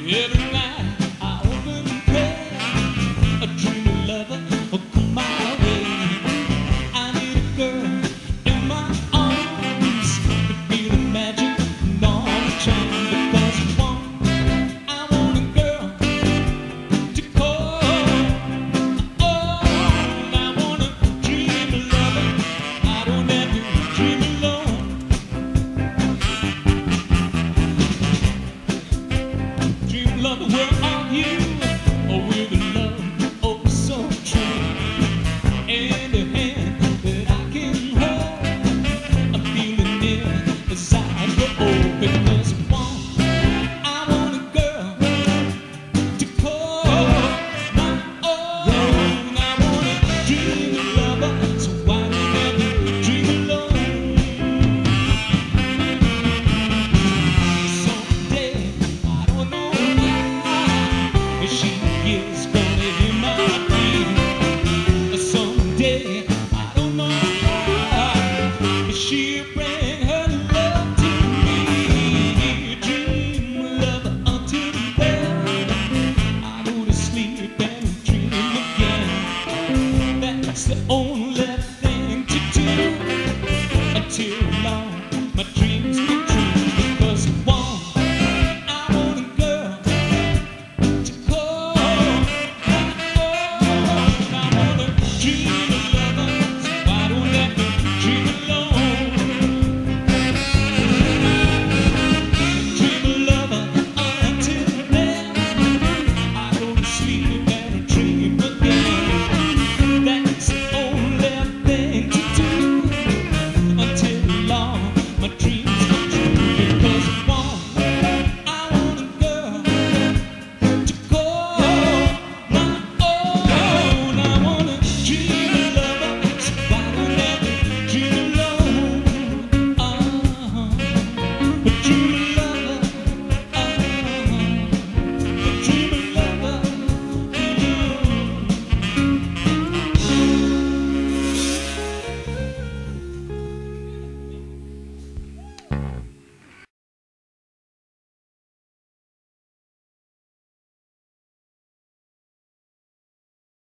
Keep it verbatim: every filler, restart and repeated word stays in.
Every night I open and pray, a dream of lover will come my way. I need a girl in my arms to feel the magic and all the charm. Because I want, I want a girl to call. Oh, I want a dream of lover. I don't have to dream alone. Dream of love, where are you?